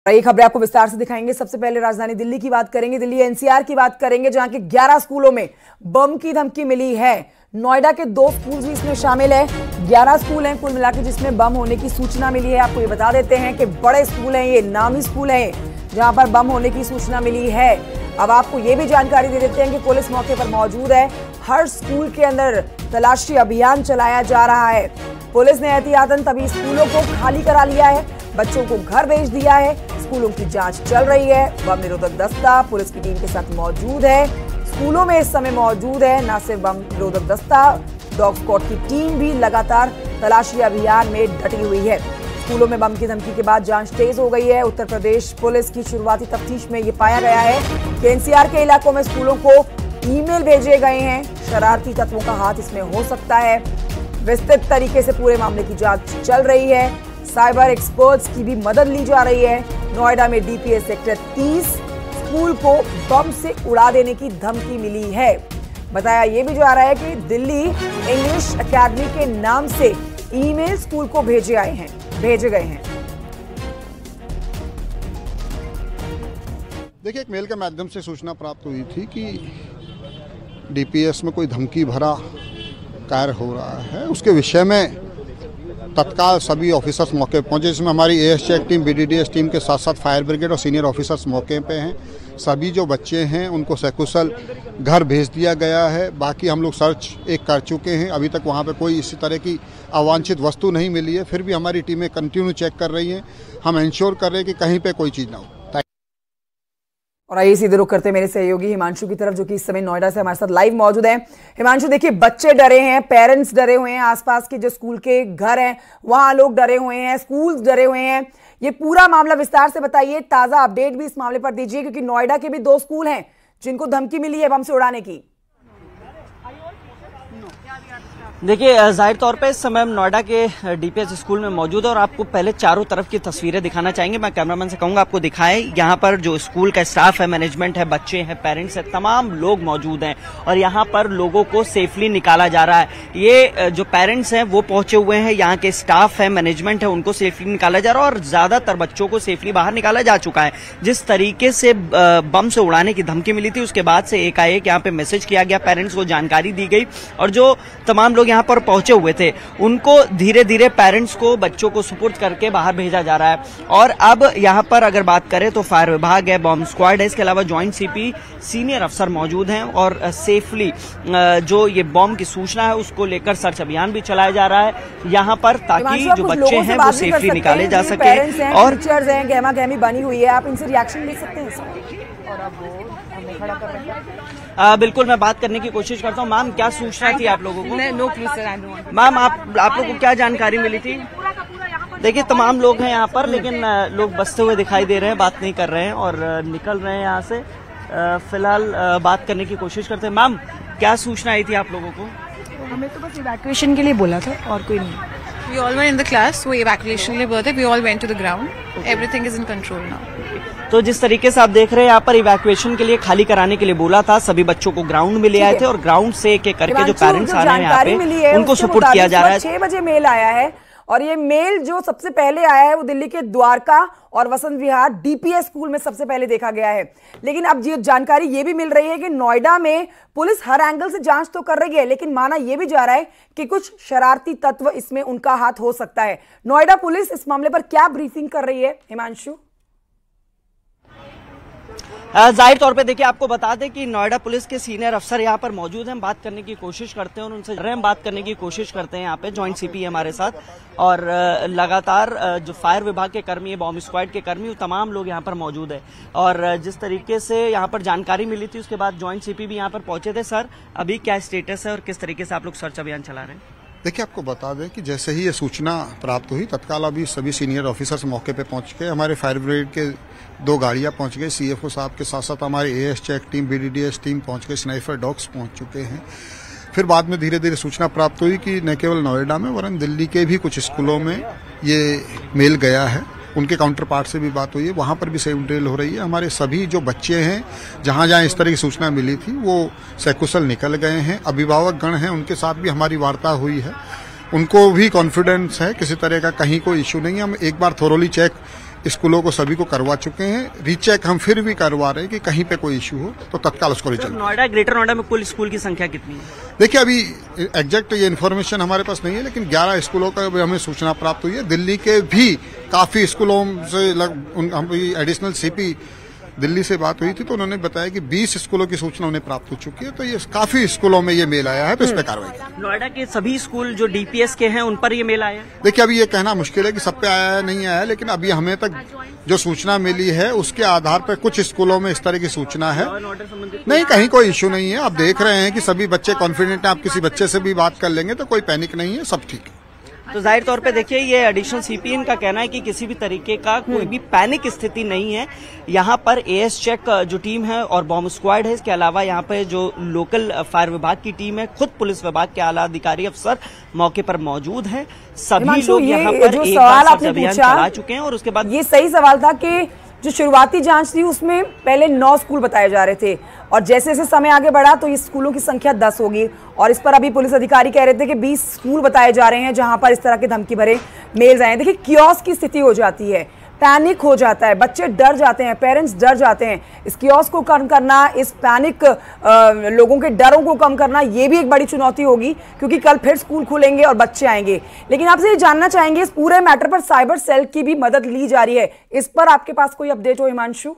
ये खबरें आपको विस्तार से दिखाएंगे। सबसे पहले राजधानी दिल्ली की बात करेंगे, दिल्ली एनसीआर की बात करेंगे, जहां के 11 स्कूलों में बम की धमकी मिली है। नोएडा के 2 स्कूल भी इसमें शामिल है। 11 स्कूल हैं कुल मिलाकर जिसमें बम होने की सूचना मिली है। आपको ये बता देते हैं कि बड़े स्कूल हैं, ये नामी स्कूल हैं जहां पर बम होने की सूचना मिली है। अब आपको ये भी जानकारी दे देते हैं कि पुलिस मौके पर मौजूद है। हर स्कूल के अंदर तलाशी अभियान चलाया जा रहा है। पुलिस ने एहतियातन तभी स्कूलों को खाली करा लिया है, बच्चों को घर भेज दिया है। स्कूलों की जांच चल रही है। बम निरोधक दस्ता पुलिस की टीम के साथ मौजूद है। स्कूलों में इस समय मौजूद है न सिर्फ बम निरोधक दस्ता, डॉग स्क्वाड की टीम भी लगातार तलाशी अभियान में डटी हुई है। स्कूलों में बम की धमकी के बाद जांच तेज हो गई है। उत्तर प्रदेश पुलिस की शुरुआती तफ्तीश में ये पाया गया है कि एनसीआर के इलाकों में स्कूलों को ईमेल भेजे गए हैं। शरारती तत्वों का हाथ इसमें हो सकता है। विस्तृत तरीके से पूरे मामले की जांच चल रही है। साइबर एक्सपर्ट्स की भी मदद ली जा रही है। नोएडा में डीपीएस सेक्टर 30 स्कूल को बम से उड़ा देने की धमकी मिली है। बताया यह भी जा रहा है कि दिल्ली इंग्लिश एकेडमी के नाम से ईमेल स्कूल को भेजे गए हैं। देखिए, एक मेल के माध्यम से सूचना प्राप्त हुई थी कि डीपीएस में कोई धमकी भरा कार्य हो रहा है। उसके विषय में तत्काल सभी ऑफिसर्स मौके पर पहुंचे, जिसमें हमारी AS check team, BDDS team के साथ साथ फायर ब्रिगेड और सीनियर ऑफिसर्स मौके पे हैं। सभी जो बच्चे हैं उनको सकुशल घर भेज दिया गया है। बाकी हम लोग सर्च कर चुके हैं। अभी तक वहां पे कोई इसी तरह की अवांछित वस्तु नहीं मिली है। फिर भी हमारी टीमें कंटिन्यू चेक कर रही हैं। हम इंश्योर कर रहे हैं कि कहीं पे कोई चीज़ ना हो। और आइए सीधे रुख करते हैं मेरे सहयोगी हिमांशु की तरफ, जो कि इस समय नोएडा से हमारे साथ लाइव मौजूद हैं। हिमांशु, देखिए, बच्चे डरे हैं, पेरेंट्स डरे हुए हैं, आसपास के जो स्कूल के घर हैं वहां लोग डरे हुए हैं, स्कूल डरे हुए हैं। ये पूरा मामला विस्तार से बताइए, ताजा अपडेट भी इस मामले पर दीजिए, क्योंकि नोएडा के भी 2 स्कूल हैं जिनको धमकी मिली है बम से उड़ाने की। देखिए, जाहिर तौर पे इस समय हम नोएडा के डीपीएस स्कूल में मौजूद है और आपको पहले चारों तरफ की तस्वीरें दिखाना चाहेंगे। मैं कैमरामैन से कहूंगा आपको दिखाएं। यहाँ पर जो स्कूल का स्टाफ है, मैनेजमेंट है, बच्चे हैं, पेरेंट्स हैं, तमाम लोग मौजूद हैं और यहाँ पर लोगों को सेफली निकाला जा रहा है। ये जो पेरेंट्स हैं वो पहुंचे हुए हैं, यहाँ के स्टाफ है, मैनेजमेंट है, उनको सेफली निकाला जा रहा है और ज्यादातर बच्चों को सेफली बाहर निकाला जा चुका है। जिस तरीके से बम से उड़ाने की धमकी मिली थी, उसके बाद से एकाएक यहाँ पे मैसेज किया गया, पेरेंट्स को जानकारी दी गई और जो तमाम लोग यहाँ पर पहुंचे हुए थे उनको धीरे धीरे पेरेंट्स को, बच्चों को सुपुर्द करके बाहर भेजा जा रहा है। और अब यहाँ पर अगर बात करें तो फायर विभाग है, बॉम्ब स्क्वाड है, इसके अलावा ज्वाइंट सीपी सीनियर अफसर मौजूद हैं और सेफली जो ये बॉम्ब की सूचना है उसको लेकर सर्च अभियान भी चलाया जा रहा है यहाँ पर, ताकि जो बच्चे हैं वो सेफली निकाले जा सके। और टीचर्स हैं, गहमा गहमी बनी हुई है, आप इनसे रिएक्शन ले सकते हैं। और अब वो हमें खड़ा कर रहे हैं। बिल्कुल, मैं बात करने की कोशिश करता हूँ। मैम, क्या सूचना थी आप लोगों को? No clue sir. मैम, आप लोगों को क्या जानकारी मिली थी? देखिए, तमाम लोग हैं यहाँ पर, लेकिन लोग बसते हुए दिखाई दे रहे हैं, बात नहीं कर रहे हैं और निकल रहे हैं यहाँ से। फिलहाल बात करने की कोशिश करते हैं। मैम, क्या सूचना आई थी आप लोगों को? हमें तो बस इवैक्यूएशन के लिए बोला था और कोई नहीं। We all were in the class, वो इवैक्यूएशन के लिए बोला था। We all went to the ground. Everything is in control now. तो जिस तरीके से आप देख रहे हैं यहाँ पर इवैक्यूएशन के लिए, खाली कराने के लिए बोला था, सभी बच्चों को ग्राउंड में ले आए थे और ग्राउंड से एक एक करके जो पेरेंट्स आ रहे हैं यहाँ पे उनको सुपुर्द किया जा रहा है। 6 बजे मेल आया है और ये मेल जो सबसे पहले आया है वो दिल्ली के द्वारका और वसंत विहार डीपीएस स्कूल में सबसे पहले देखा गया है। लेकिन अब ये जानकारी ये भी मिल रही है कि नोएडा में पुलिस हर एंगल से जांच तो कर रही है, लेकिन माना यह भी जा रहा है कि कुछ शरारती तत्व इसमें उनका हाथ हो सकता है। नोएडा पुलिस इस मामले पर क्या ब्रीफिंग कर रही है, हिमांशु? जाहिर तौर पे देखिए, आपको बता दें कि नोएडा पुलिस के सीनियर अफसर यहाँ पर मौजूद हैं, बात करने की कोशिश करते हैं और उनसे बात करने की कोशिश करते हैं। यहाँ पे ज्वाइंट सीपी है हमारे साथ और लगातार जो फायर विभाग के कर्मी है, बॉम्ब स्क्वाड के कर्मी, वो तमाम लोग यहाँ पर मौजूद है। और जिस तरीके से यहाँ पर जानकारी मिली थी उसके बाद ज्वाइंट सीपी भी यहाँ पर पहुंचे थे। सर, अभी क्या स्टेटस है और किस तरीके से आप लोग सर्च अभियान चला रहे हैं? देखिए, आपको बता दें कि जैसे ही ये सूचना प्राप्त हुई, तत्काल अभी सभी सीनियर ऑफिसर्स मौके पे पहुंच गए। हमारे फायर ब्रिगेड के 2 गाड़ियां पहुंच गई, सीएफओ साहब के साथ साथ हमारी AS check team, BDDS team पहुंच गई, स्नाइपर डॉग्स पहुंच चुके हैं। फिर बाद में धीरे धीरे सूचना प्राप्त हुई कि न केवल नोएडा में वरन दिल्ली के भी कुछ स्कूलों में ये मेल गया है। उनके काउंटर पार्ट से भी बात हुई है, वहां पर भी सेम ड्रिल हो रही है। हमारे सभी जो बच्चे हैं, जहां जहां इस तरह की सूचना मिली थी, वो सकुशल निकल गए हैं। अभिभावक गण हैं, उनके साथ भी हमारी वार्ता हुई है। उनको भी कॉन्फिडेंस है, किसी तरह का कहीं कोई इश्यू नहीं है। हम एक बार थोरोली चेक स्कूलों को सभी को करवा चुके हैं। रीचेक हम फिर भी करवा रहे हैं कि कहीं पे कोई इश्यू हो तो तत्काल उसको रिचेक। नोएडा, ग्रेटर नोएडा में कुल स्कूल की संख्या कितनी है? देखिए, अभी एग्जैक्ट ये इन्फॉर्मेशन हमारे पास नहीं है, लेकिन 11 स्कूलों का हमें सूचना प्राप्त हुई है। दिल्ली के भी काफी स्कूलों से हम एडिशनल सीपी दिल्ली से बात हुई थी तो उन्होंने बताया कि 20 स्कूलों की सूचना उन्हें प्राप्त हो चुकी है। तो ये काफी स्कूलों में ये मेल आया है, तो इस पर कार्रवाई की। नोएडा के सभी स्कूल जो डीपीएस के हैं उन पर ये मेल आया है? देखिए, अभी ये कहना मुश्किल है कि सब पे आया है नहीं आया है, लेकिन अभी हमें तक जो सूचना मिली है उसके आधार पर कुछ स्कूलों में इस तरह की सूचना है। नहीं, कहीं कोई इश्यू नहीं है। आप देख रहे हैं कि सभी बच्चे कॉन्फिडेंट हैं। आप किसी बच्चे से भी बात कर लेंगे तो कोई पैनिक नहीं है, सब ठीक है। तो जाहिर तौर पे देखिए, ये एडिशनल सीपीएन का कहना है कि किसी भी तरीके का कोई भी पैनिक स्थिति नहीं है। यहाँ पर एएस चेक जो टीम है और बॉम्ब स्क्वाड है, इसके अलावा यहाँ पे जो लोकल फायर विभाग की टीम है, खुद पुलिस विभाग के आला अधिकारी अफसर मौके पर मौजूद हैं। सभी लोग यहाँ पर एक बार सर्च अभियान चला चुके हैं और उसके बाद ये सही सवाल था कि जो शुरुआती जांच थी उसमें पहले 9 स्कूल बताए जा रहे थे और जैसे जैसे समय आगे बढ़ा तो इस स्कूलों की संख्या 10 होगी और इस पर अभी पुलिस अधिकारी कह रहे थे कि 20 स्कूल बताए जा रहे हैं जहां पर इस तरह के धमकी भरे मेल्स आए। देखिए, कियोस की स्थिति हो जाती है, पैनिक हो जाता है, बच्चे डर जाते हैं, पेरेंट्स डर जाते हैं। इस कियोस को कम करना, इस पैनिक लोगों के डरों को कम करना, ये भी एक बड़ी चुनौती होगी क्योंकि कल फिर स्कूल खुलेंगे और बच्चे आएंगे। लेकिन आपसे ये जानना चाहेंगे, इस पूरे मैटर पर साइबर सेल की भी मदद ली जा रही है, इस पर आपके पास कोई अपडेट हो हिमांशु?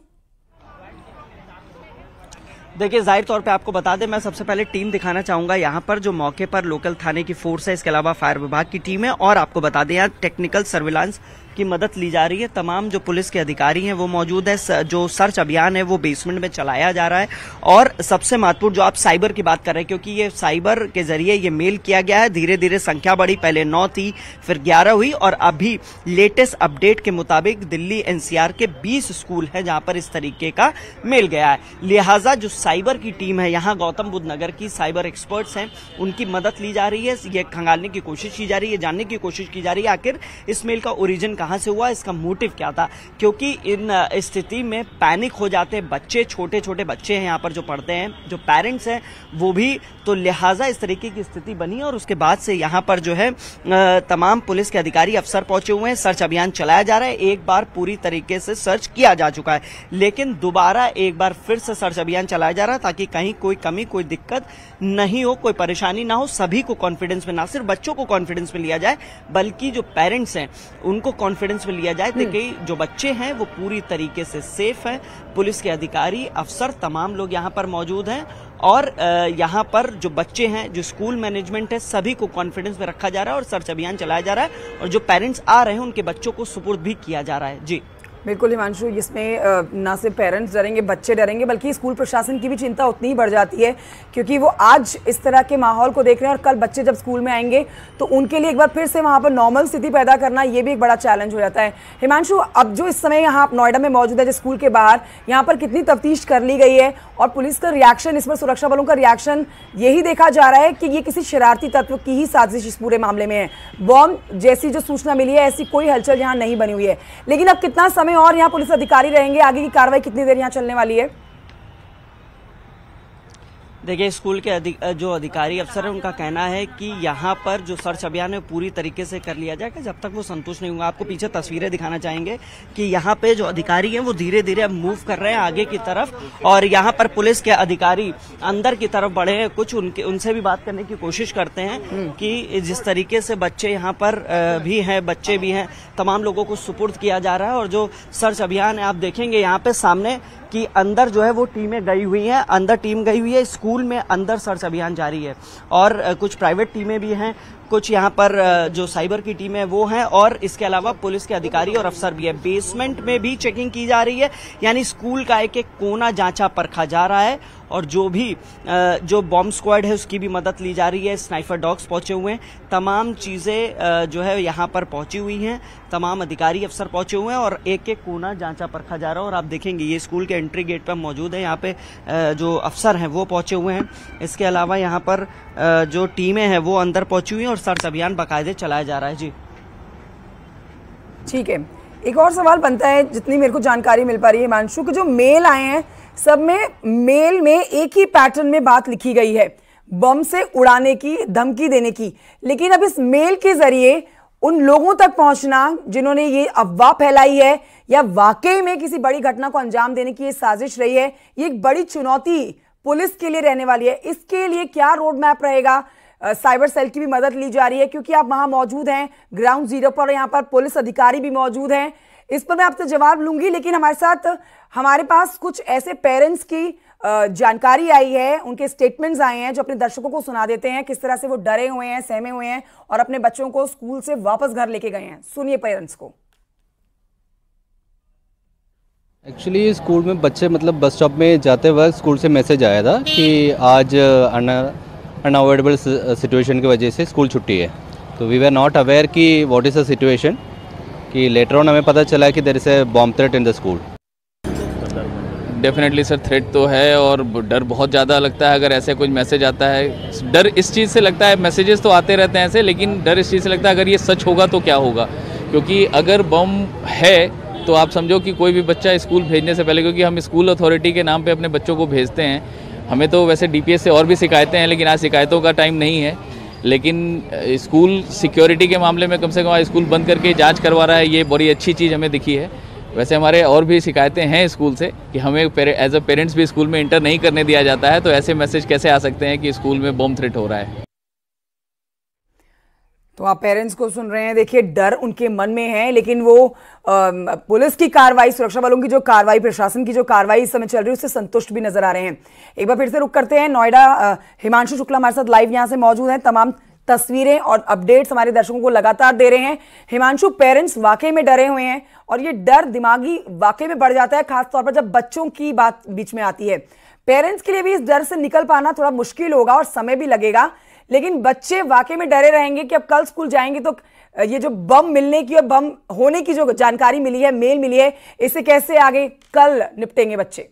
देखिए, जाहिर तौर पे आपको बता दें, मैं सबसे पहले टीम दिखाना चाहूंगा यहाँ पर जो मौके पर लोकल थाने की फोर्स है, इसके अलावा फायर विभाग की टीम है और आपको बता दें यहाँ टेक्निकल सर्विलांस की मदद ली जा रही है। तमाम जो पुलिस के अधिकारी हैं वो मौजूद है। जो सर्च अभियान है वो बेसमेंट में चलाया जा रहा है और सबसे महत्वपूर्ण जो आप साइबर की बात कर रहे हैं, क्योंकि ये साइबर के जरिए ये मेल किया गया है, धीरे धीरे संख्या बढ़ी, पहले 9 थी, फिर 11 हुई और अभी लेटेस्ट अपडेट के मुताबिक दिल्ली एनसीआर के 20 स्कूल है जहां पर इस तरीके का मेल गया है। लिहाजा जो साइबर की टीम है यहाँ गौतम बुद्ध नगर की साइबर एक्सपर्ट्स हैं, उनकी मदद ली जा रही है। ये खंगालने की कोशिश की जा रही है, जानने की कोशिश की जा रही है आखिर इस मेल का ओरिजिन कहां से हुआ, इसका मोटिव क्या था। क्योंकि इन स्थिति में पैनिक हो जाते हैं बच्चे, छोटे छोटे बच्चे हैं यहाँ पर जो पढ़ते हैं, जो पेरेंट्स हैं वो भी, तो लिहाजा इस तरीके की स्थिति बनी और उसके बाद से यहाँ पर जो है तमाम पुलिस के अधिकारी अफसर पहुंचे हुए हैं। सर्च अभियान चलाया जा रहा है। एक बार पूरी तरीके से सर्च किया जा चुका है, लेकिन दोबारा एक बार फिर से सर्च अभियान चलाया जा रहा है ताकि कहीं कोई कमी, कोई दिक्कत नहीं हो, कोई परेशानी ना हो। सभी को कॉन्फिडेंस में, ना सिर्फ बच्चों को कॉन्फिडेंस में लिया जाए बल्कि जो पेरेंट्स हैं उनको कॉन्फिडेंस में लिया जाए। देखिए, जो बच्चे हैं वो पूरी तरीके से सेफ हैं। पुलिस के अधिकारी, अफसर, तमाम लोग यहाँ पर मौजूद हैं और यहाँ पर जो बच्चे हैं, जो स्कूल मैनेजमेंट है, सभी को कॉन्फिडेंस में रखा जा रहा है और सर्च अभियान चलाया जा रहा है और जो पेरेंट्स आ रहे हैं उनके बच्चों को सुपुर्द भी किया जा रहा है। जी बिल्कुल हिमांशु, इसमें ना सिर्फ पेरेंट्स डरेंगे, बच्चे डरेंगे, बल्कि स्कूल प्रशासन की भी चिंता उतनी ही बढ़ जाती है क्योंकि वो आज इस तरह के माहौल को देख रहे हैं और कल बच्चे जब स्कूल में आएंगे तो उनके लिए एक बार फिर से वहाँ पर नॉर्मल स्थिति पैदा करना ये भी एक बड़ा चैलेंज हो जाता है। हिमांशु, अब जो इस समय यहाँ नोएडा में मौजूद है, जो स्कूल के बाहर, यहाँ पर कितनी तफ्तीश कर ली गई है और पुलिस का रिएक्शन, इस पर सुरक्षा बलों का रिएक्शन यही देखा जा रहा है कि ये किसी शरारती तत्व की ही साजिश इस पूरे मामले में है? बॉम्ब जैसी जो सूचना मिली है ऐसी कोई हलचल यहाँ नहीं बनी हुई है, लेकिन अब कितना समय और यहाँ पुलिस अधिकारी रहेंगे, आगे की कार्रवाई कितनी देर यहाँ चलने वाली है? देखिए, स्कूल के जो अधिकारी अफसर है उनका कहना है कि यहाँ पर जो सर्च अभियान है पूरी तरीके से कर लिया जाएगा जब तक वो संतुष्ट नहीं होंगे। आपको पीछे तस्वीरें दिखाना चाहेंगे कि यहाँ पे जो अधिकारी हैं वो धीरे धीरे अब मूव कर रहे हैं आगे की तरफ और यहाँ पर पुलिस के अधिकारी अंदर की तरफ बढ़े हैं। कुछ उनसे भी बात करने की कोशिश करते हैं कि जिस तरीके से बच्चे यहाँ पर भी हैं, बच्चे भी हैं, तमाम लोगों को सुपुर्द किया जा रहा है और जो सर्च अभियान है आप देखेंगे यहाँ पे सामने कि अंदर जो है वो टीमें गई हुई हैं, अंदर टीम गई हुई है, स्कूल में अंदर सर्च अभियान जारी है और कुछ प्राइवेट टीमें भी हैं, कुछ यहाँ पर जो साइबर की टीम है वो हैं और इसके अलावा पुलिस के अधिकारी और अफसर भी है। बेसमेंट में भी चेकिंग की जा रही है, यानी स्कूल का एक एक कोना जांचा परखा जा रहा है और जो भी जो बॉम्ब स्क्वाड है उसकी भी मदद ली जा रही है। स्नाइपर डॉग्स पहुंचे हुए हैं, तमाम चीजें जो है यहाँ पर पहुंची हुई हैं, तमाम अधिकारी अफसर पहुंचे हुए हैं और एक एक कोना जांचा परखा जा रहा है और आप देखेंगे ये स्कूल के एंट्री गेट पर मौजूद है। यहाँ पे जो अफसर हैं वो पहुंचे हुए हैं, इसके अलावा यहाँ पर जो टीमें हैं वो अंदर पहुंची हुई हैं और सर्च अभियान बाकायदे चलाया जा रहा है। जी ठीक है, एक और सवाल बनता है, जितनी मेरे को जानकारी मिल पा रही है हिमांशु, कि जो मेल आए हैं सब में मेल में एक ही पैटर्न में बात लिखी गई है, बम से उड़ाने की, धमकी देने की, लेकिन अब इस मेल के जरिए उन लोगों तक पहुंचना जिन्होंने ये अफवाह फैलाई है या वाकई में किसी बड़ी घटना को अंजाम देने की ये साजिश रही है, ये एक बड़ी चुनौती पुलिस के लिए रहने वाली है। इसके लिए क्या रोड मैप रहेगा, साइबर सेल की भी मदद ली जा रही है क्योंकि आप वहां मौजूद हैं ग्राउंड जीरो पर, यहाँ पर पुलिस अधिकारी भी मौजूद हैं। इस पर मैं आपसे जवाब लूंगी, लेकिन हमारे पास कुछ ऐसे पेरेंट्स की जानकारी आई है, उनके स्टेटमेंट्स आए हैं जो अपने दर्शकों को सुना देते हैं किस तरह से वो डरे हुए हैं, सहमे हुए हैं और अपने बच्चों को स्कूल से वापस घर लेके गए हैं। सुनिए पेरेंट्स को। एक्चुअली स्कूल में बच्चे मतलब बस स्टॉप में जाते वक्त स्कूल से मैसेज आया था कि आज अनअवॉइडेबल सिचुएशन की वजह से स्कूल छुट्टी है। तो वी वर नॉट अवेयर कि व्हाट इज़ द सिचुएशन, कि लेटर ऑन हमें पता चला कि there is a bomb threat in the school. Definitely sir, threat तो है और डर बहुत ज़्यादा लगता है अगर ऐसे कुछ मैसेज आता है। डर इस चीज़ से लगता है, मैसेजेस तो आते रहते हैं ऐसे, लेकिन डर इस चीज़ से लगता है अगर ये सच होगा तो क्या होगा, क्योंकि अगर बम है तो आप समझो कि कोई भी बच्चा स्कूल भेजने से पहले, क्योंकि हम स्कूल अथॉरिटी के नाम पे अपने बच्चों को भेजते हैं, हमें तो वैसे डीपीएस से और भी शिकायतें हैं लेकिन आज शिकायतों का टाइम नहीं है, लेकिन स्कूल सिक्योरिटी के मामले में कम से कम स्कूल बंद करके जांच करवा रहा है, ये बड़ी अच्छी चीज़ हमें दिखी है। वैसे हमारे और भी शिकायतें हैं स्कूल से कि हमें एज अ पेरेंट्स भी स्कूल में इंटर नहीं करने दिया जाता है, तो ऐसे मैसेज कैसे आ सकते हैं कि स्कूल में बॉम्ब थ्रेट हो रहा है। तो आप पेरेंट्स को सुन रहे हैं, देखिए डर उनके मन में है, लेकिन वो पुलिस की कार्रवाई, सुरक्षा बलों की जो कार्रवाई, प्रशासन की जो कार्रवाई इस समय चल रही है उससे संतुष्ट भी नजर आ रहे हैं। एक बार फिर से रुक करते हैं नोएडा, हिमांशु शुक्ला हमारे साथ लाइव यहां से मौजूद हैं, तमाम तस्वीरें और अपडेट्स हमारे दर्शकों को लगातार दे रहे हैं। हिमांशु, पेरेंट्स वाकई में डरे हुए हैं और ये डर दिमागी वाकई में बढ़ जाता है, खासतौर पर जब बच्चों की बात बीच में आती है। पेरेंट्स के लिए भी इस डर से निकल पाना थोड़ा मुश्किल होगा और समय भी लगेगा, लेकिन बच्चे वाकई में डरे रहेंगे कि अब कल स्कूल जाएंगे तो ये जो बम मिलने की और बम होने की जो जानकारी मिली है, मेल मिली है, इससे कैसे आगे कल निपटेंगे बच्चे?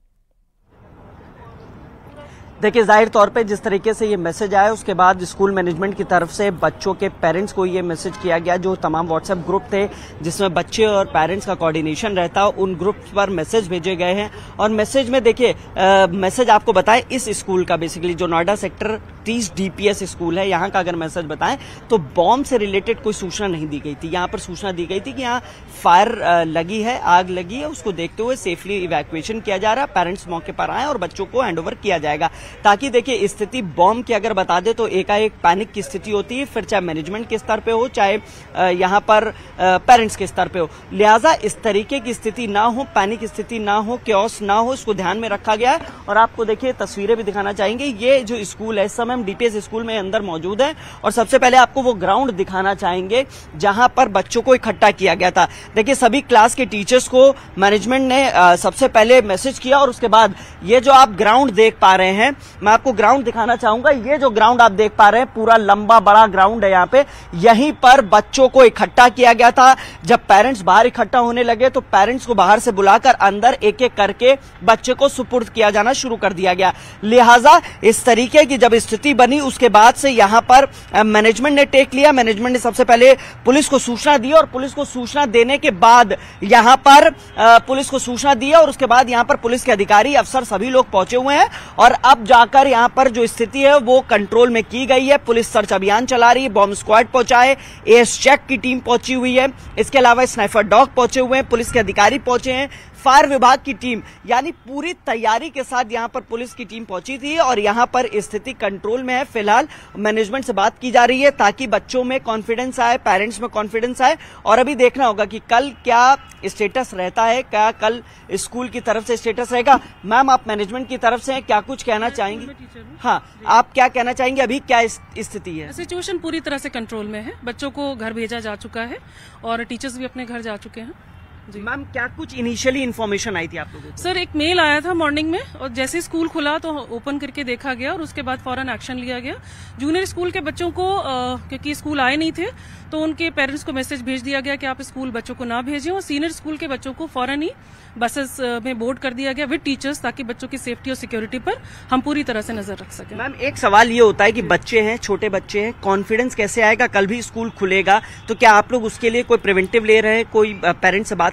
देखिए, जाहिर तौर पे जिस तरीके से ये मैसेज आया उसके बाद स्कूल मैनेजमेंट की तरफ से बच्चों के पेरेंट्स को ये मैसेज किया गया, जो तमाम व्हाट्सएप ग्रुप थे जिसमें बच्चे और पेरेंट्स का कोऑर्डिनेशन रहता, उन ग्रुप पर मैसेज भेजे गए हैं। और मैसेज में देखिए, मैसेज आपको बताएं इस स्कूल का, बेसिकली जो नोएडा सेक्टर 30 डीपीएस स्कूल है, यहाँ का अगर मैसेज बताएं तो बॉम्ब से रिलेटेड कोई सूचना नहीं दी गई थी। यहाँ पर सूचना दी गई थी कि यहाँ फायर लगी है, आग लगी है, उसको देखते हुए सेफली इवैक्यूएशन किया जा रहा है, पेरेंट्स मौके पर आए और बच्चों को हैंडओवर किया जाएगा, ताकि देखिए स्थिति बॉम्ब की अगर बता दे तो एकाएक पैनिक की स्थिति होती है, फिर चाहे मैनेजमेंट के स्तर पे हो, चाहे यहाँ पर पेरेंट्स के स्तर पे हो, लिहाजा इस तरीके की स्थिति ना हो, पैनिक स्थिति ना हो, क्योस ना हो, इसको ध्यान में रखा गया है। और आपको देखिए तस्वीरें भी दिखाना चाहेंगे, ये जो स्कूल है इस समय हम डीपीएस स्कूल में अंदर मौजूद है और सबसे पहले आपको वो ग्राउंड दिखाना चाहेंगे जहां पर बच्चों को इकट्ठा किया गया था। देखिए, सभी क्लास के टीचर्स को मैनेजमेंट ने सबसे पहले मैसेज किया और उसके बाद ये जो आप ग्राउंड देख पा रहे हैं, मैं आपको ग्राउंड दिखाना चाहूंगा। ये जो ग्राउंड आप देख पा रहे हैं, पूरा लंबा बड़ा ग्राउंड है, यहाँ पे यहीं पर बच्चों को इकट्ठा किया गया था। जब पेरेंट्स बाहर इकट्ठा होने लगे तो पेरेंट्स को बाहर से बुलाकर अंदर एक एक करके बच्चे को सुपुर्द किया जाना शुरू कर दिया गया। लिहाजा इस तरीके की जब स्थिति बनी उसके बाद से यहां पर मैनेजमेंट ने टेक लिया। मैनेजमेंट ने सबसे पहले पुलिस को सूचना दी और पुलिस को सूचना देने के बाद यहां पर पुलिस को सूचना दी और उसके बाद यहां पर पुलिस के अधिकारी, अफसर सभी लोग पहुंचे हुए हैं और अब जाकर यहां पर जो स्थिति है वो कंट्रोल में की गई है। पुलिस सर्च अभियान चला रही है, बॉम्ब स्क्वाड पहुंचा है, एएस चेक की टीम पहुंची हुई है, इसके अलावा स्नाइपर डॉग पहुंचे हुए हैं, पुलिस के अधिकारी पहुंचे हैं, फायर विभाग की टीम, यानी पूरी तैयारी के साथ यहां पर पुलिस की टीम पहुंची थी और यहां पर स्थिति कंट्रोल में है। फिलहाल मैनेजमेंट से बात की जा रही है ताकि बच्चों में कॉन्फिडेंस आए, पेरेंट्स में कॉन्फिडेंस आए और अभी देखना होगा कि कल क्या स्टेटस रहता है, क्या कल स्कूल की तरफ से स्टेटस रहेगा। मैम, आप मैनेजमेंट की तरफ से क्या कुछ कहना चाहेंगी? हाँ, आप क्या कहना चाहेंगे, अभी क्या स्थिति है? सिचुएशन पूरी तरह से कंट्रोल में है, बच्चों को घर भेजा जा चुका है और टीचर्स भी अपने घर जा चुके हैं। मैम, क्या कुछ इनिशियली इन्फॉर्मेशन आई थी आप लोगों को? सर, एक मेल आया था मॉर्निंग में और जैसे स्कूल खुला तो ओपन करके देखा गया और उसके बाद फौरन एक्शन लिया गया। जूनियर स्कूल के बच्चों को क्योंकि स्कूल आए नहीं थे तो उनके पेरेंट्स को मैसेज भेज दिया गया कि आप स्कूल बच्चों को ना भेजें और सीनियर स्कूल के बच्चों को फौरन ही बसेस में बोर्ड कर दिया गया विद टीचर्स, ताकि बच्चों की सेफ्टी और सिक्योरिटी पर हम पूरी तरह से नजर रख सकें। मैम, एक सवाल ये होता है कि बच्चे हैं, छोटे बच्चे हैं, कॉन्फिडेंस कैसे आएगा? कल भी स्कूल खुलेगा तो क्या आप लोग उसके लिए कोई प्रिवेंटिव ले रहे हैं, कोई पेरेंट्स से बात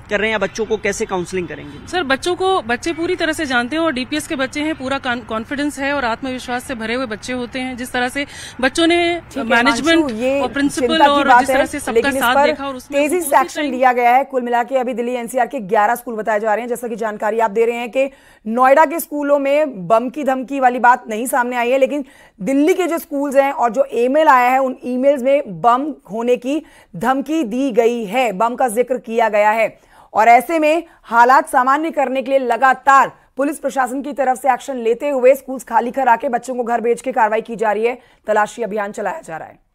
बात कर रहे हैं या बच्चों को कैसे काउंसलिंग करेंगे? सर बच्चे पूरी तरह से जानते हैं और डीपीएस के बच्चे हैं, पूरा कॉन्फिडेंस है और आत्मविश्वास से भरे हुए बच्चे होते हैं। जिस तरह से बच्चों ने मैनेजमेंट और प्रिंसिपल और जिस तरह से सबका साथ देखा और उसमें तेजी से एक्शन लिया गया है। कुल मिला के अभी दिल्ली एनसीआर के 11 स्कूल बताए जा रहे हैं। जैसा कि जानकारी आप दे रहे हैं कि नोएडा के स्कूलों में बम की धमकी वाली बात नहीं सामने आई है, लेकिन दिल्ली के जो स्कूल्स हैं और जो ईमेल आया है उन ईमेल्स में बम होने की धमकी दी गई है, बम का जिक्र किया गया है। और ऐसे में हालात सामान्य करने के लिए लगातार पुलिस प्रशासन की तरफ से एक्शन लेते हुए स्कूल्स खाली करा के बच्चों को घर भेज के कार्रवाई की जा रही है, तलाशी अभियान चलाया जा रहा है।